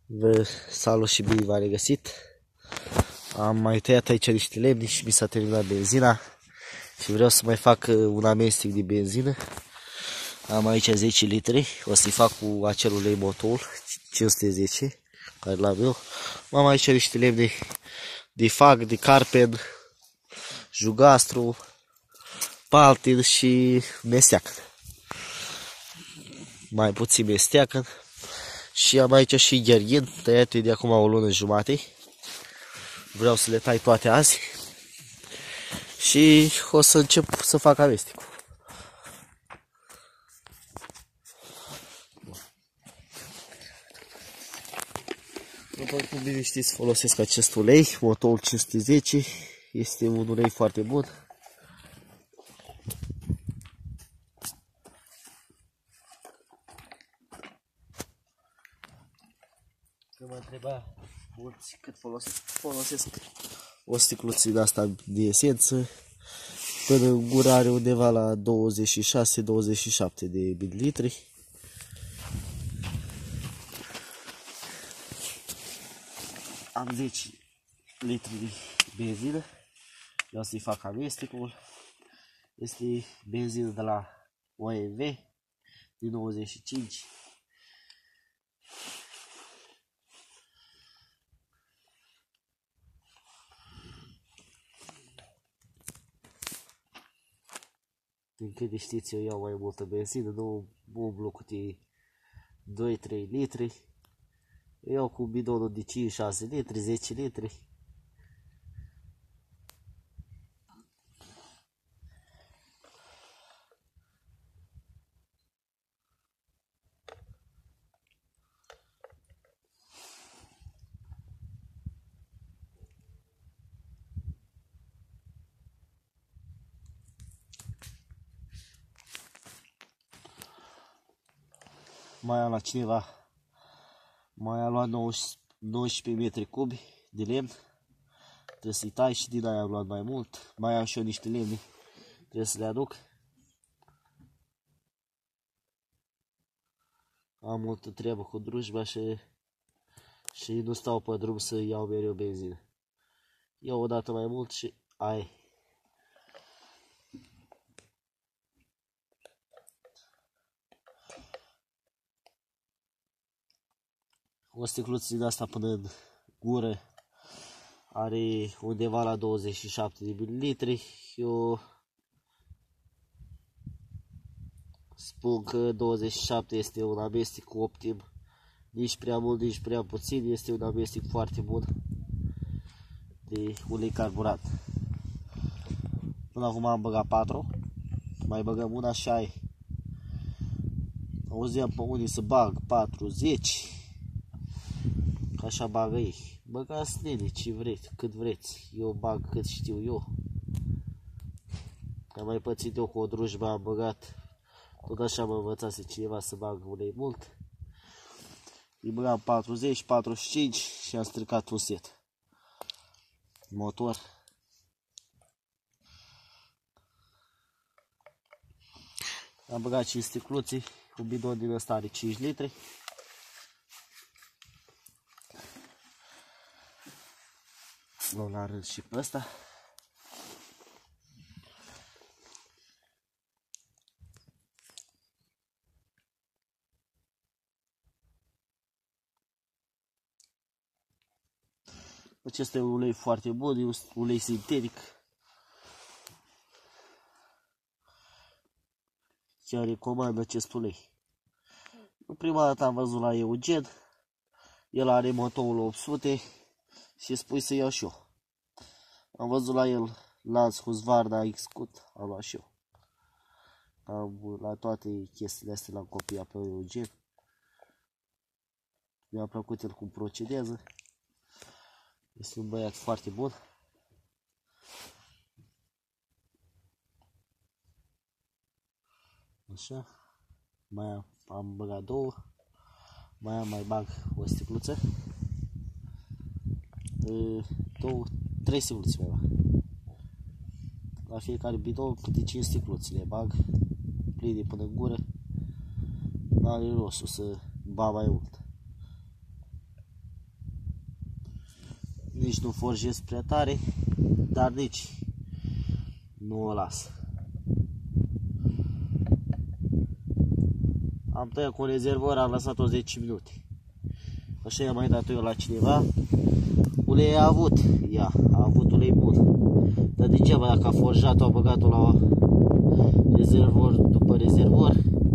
Salut și bine v-am regăsit. Am mai tăiat aici niște lemni și mi s-a terminat benzina și vreau să mai fac un amestec de benzină. Am aici 10 litri, o să-i fac cu acel ulei Motul 510 care l-am eu. Am aici niște lemni de fag, de carpen, jugastru, paltin și mesteacă. Mai puțin mesteacă. Și am aici și gherghin, tăiate de acum o lună jumate. Vreau să le tai toate azi. Și o să încep să fac amestecul. După cum bine știți, folosesc acest ulei, Motul 510. Este un ulei foarte bun. Când mă întreba mulți cât folosesc o sticluță de asta de esență. Până în gură are undeva la 26-27 de mililitri. Am 10 litri de benzină. Vreau să-i fac amestecul. Este benzină de la OMV din 95. Din câte știți, eu iau mai multă benzină, nu umblu cu 2-3 litri. Eu iau cu bidonul de 5-6 litri, 10 litri. Mai am la cineva, mai am luat 19 metri cubi de lemn. Trebuie să-i tai și din aia am luat mai mult. Mai am și eu niște lemni, trebuie să le aduc. Am multă treabă cu drujba și nu stau pe drum să iau mereu benzină. Iau o dată mai mult și ai. O sticluță din asta până în gură are undeva la 27 de mililitri. Eu spun că 27 este un amestec optim. Nici prea mult, nici prea puțin. Este un amestec foarte bun de ulei carburat. Până acum am băgat 4. Mai băgăm una și ai. Auzeam pe unii să bag 40. Că așa bagă ei. Băgați nene ce vreți, cât vreți. Eu bag cât știu eu. Am mai pățit eu cu o drujbă, am băgat. Tot așa mă învățase cineva să bag ulei mult. Îi băgam 40, 45 și am stricat un set. Motor. Am băgat 5 sticluțe. Un bidon din ăsta are 5 litri. Luăm la rând și pe ăsta. Acesta e un ulei foarte bun, e un ulei sintetic. Chiar recomand acest ulei. În prima dată am văzut la Eugen. El are Motul 800 și spui să iau și eu. Am văzut la el Lans Husqvarna X-Cut, am luat și eu. La toate chestiile astea l-am copiat pe Eugen. Mi-a plăcut el cum procedează. Este un băiat foarte bun. Așa. Mai am băgat 2. Mai bag o sticluță. 3 sticluțe mai bag. La fiecare bidon câte 5 sticluțe le bag. Pline până în gură. N-are rostul să bag mai mult. Nici nu forjez prea tare, dar nici nu o las. Am tăiat cu un rezervor, am lăsat-o 10 minute. Așa i-am mai dat eu la cineva. Ulei a avut, a avut ulei bun. Dar degeaba dacă a forjat-o, a băgat-o la rezervor după rezervor.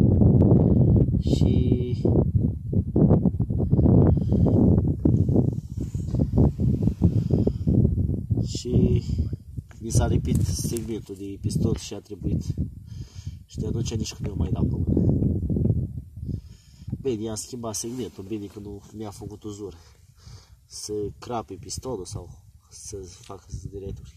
Și mi s-a lipit segmentul de piston și a trebuit. Și de atunci nici când nu mai dat pe mână. Bine, i-am schimbat segmentul, bine că nu mi-a făcut uzură să crape pistonul sau să facă zgâreturi.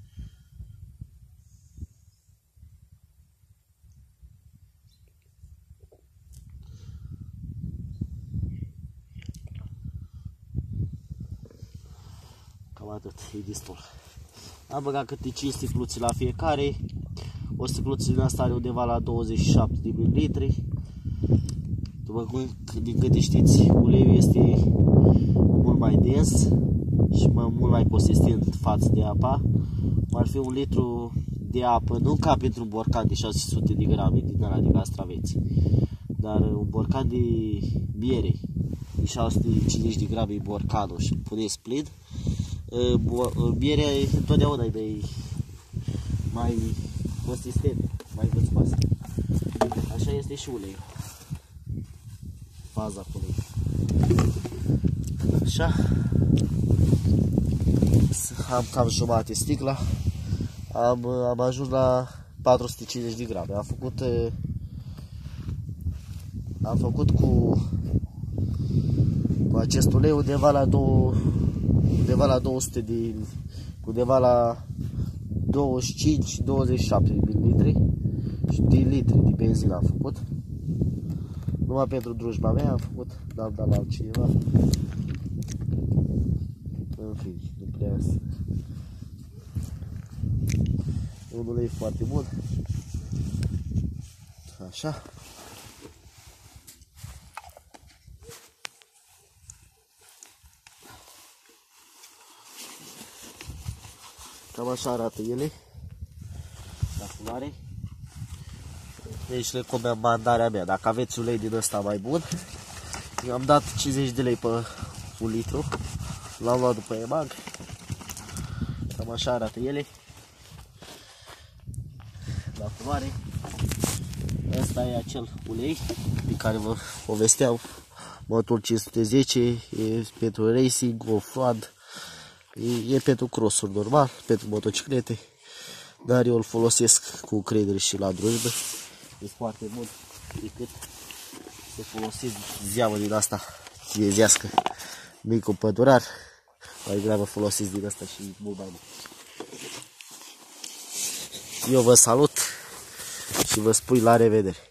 Cam atât, e destul. Am băgat câte 5 sticluțe la fiecare. O sticluță din asta are undeva la 27 de mililitri. După cum, din câte știți, uleiul este mult mai dens și mult mai consistent față de apa. Ar fi 1 litru de apă, nu ca pentru un borcan de 600 de grame din ăla de castraveți, dar un borcan de miere de 650 de grame borcanul și puneți plin. Mierea întotdeauna e mai consistent, mai vățoasă. Așa este și uleiul. Faza cu ulei. Așa. Am cam jumate sticla. Am ajuns la 450 de grame. Am făcut cu acest ulei undeva la 200 de, undeva la 25-27 de mililitri și de litri de benzină am făcut. Numai pentru drujba mea am făcut, n-am dat la altcineva. În fine, nu prea să... E un ulei foarte bun. Așa. Cam așa arată ele la culoare. Deci recomandarea mea, dacă aveți ulei din ăsta mai bun, eu am dat 50 de lei pe 1 litru, l-am luat după EMAG. Cam așa arată ele la culoare. Ăsta e acel ulei pe care vă povesteam, motor 510, e pentru racing, off-road, e pentru cross-uri normal, pentru motociclete, dar eu îl folosesc cu încredere și la drujbă. E foarte bun decât să folosesc zeamă din asta chinezească, micul pădurar, mai degrabă folosesc din asta și mult mai mult. Eu vă salut și vă spun la revedere!